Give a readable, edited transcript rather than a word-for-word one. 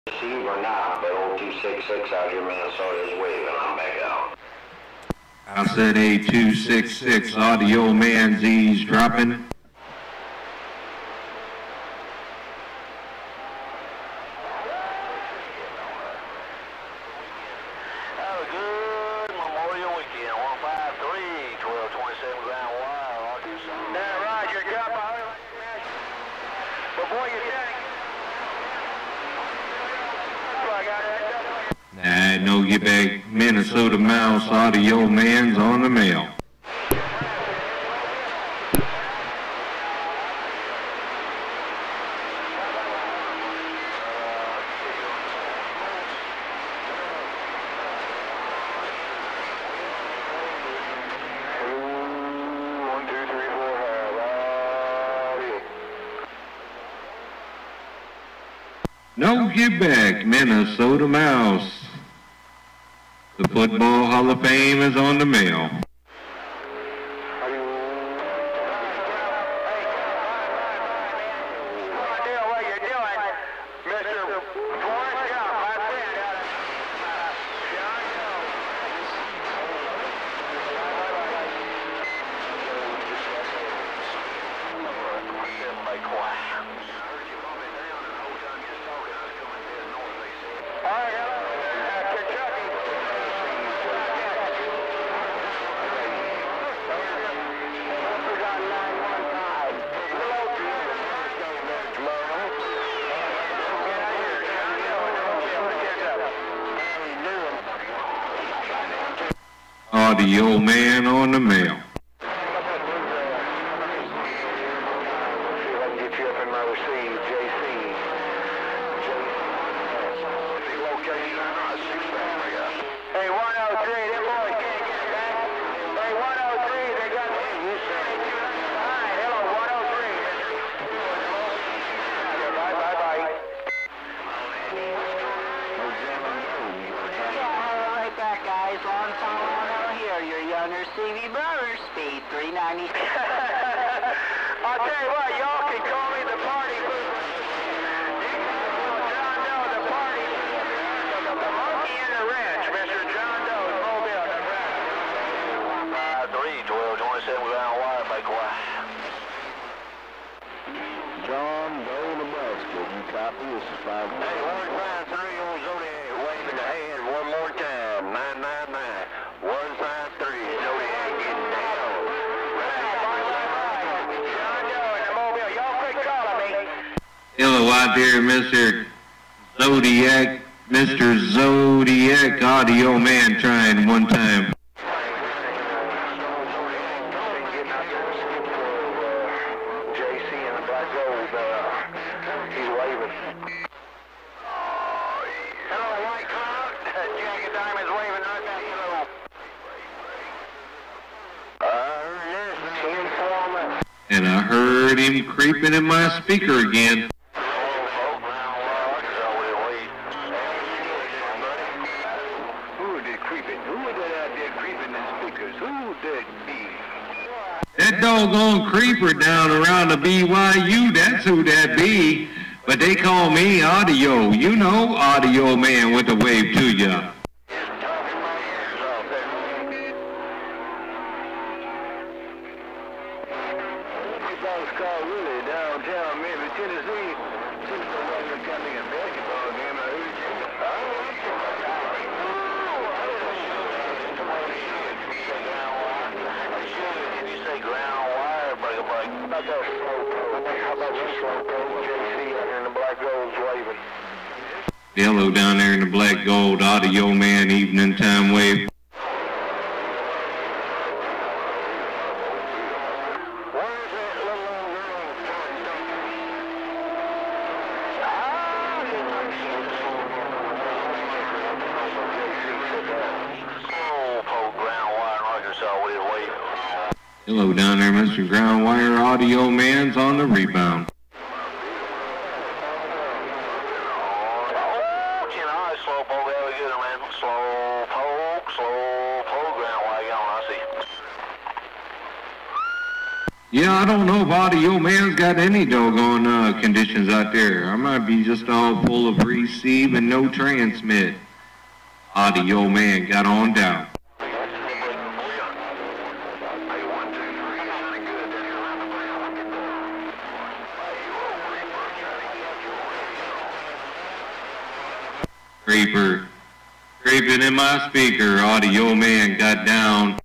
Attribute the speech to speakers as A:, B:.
A: Receive or not, but 0266 out here, Minnesota is waving. I'm back out.
B: I said A266, Audioman eavesdropping.
C: Have a good Memorial Weekend. 153, 1227 ground wire. Yeah, Roger, got my before you check.
B: No get back, Minnesota Mouse, Audioman's on the mail. No get back, Minnesota Mouse. The Football Hall of Fame is on the mail. Audioman on the mail.
C: Hey, 103, them boys can't get back. Hey, 103, they got you say. Hi, hello, 103. Bye. Right back, guys. Long time here. Your younger Stevie brother, speed 390. I'll tell you what, y'all can call me the party booster. John Doe, the party. The monkey in the wrench, Mr. John Doe, Mobile, Nebraska. 1227 ground wire, make wire.
D: John Doe, Nebraska. You copy? This is 5.
C: Hey, 153 on Zodiac, waving the hand one more time. 999. 153, Zodiac getting down. John Doe in the Mobile. Y'all quit calling me.
B: Hello out there, Mr. Zodiac. Mr. Zodiac, Audioman trying one time.
C: JC in the black gold, he's waving. Hello, White Cloud. Jacket Diamond's waving right back hello.
B: And I heard him creeping in my speaker again. That doggone creeper down around the BYU, that's who that be. But they call me Audio. You know, Audioman with the wave to ya.
C: Downtown Memphis, Tennessee. Ground wire, break. How about you slow go, JC out here in the black gold's waving.
B: Hello down there in the black gold, Audioman evening time wave.
C: Where's that little old girl? Slow poke ground wire, Arkansas, with his waving.
B: Hello down there, Mr. Ground Wire. Audioman's on the rebound.
C: Slow poke, have a good man. Slow poke, ground wire, I see.
B: Yeah, I don't know if Audio Man's got any doggone conditions out there. I might be just all full of receive and no transmit. Audio Man got on down. Creeper. Creeping in my speaker, Audio Man got down.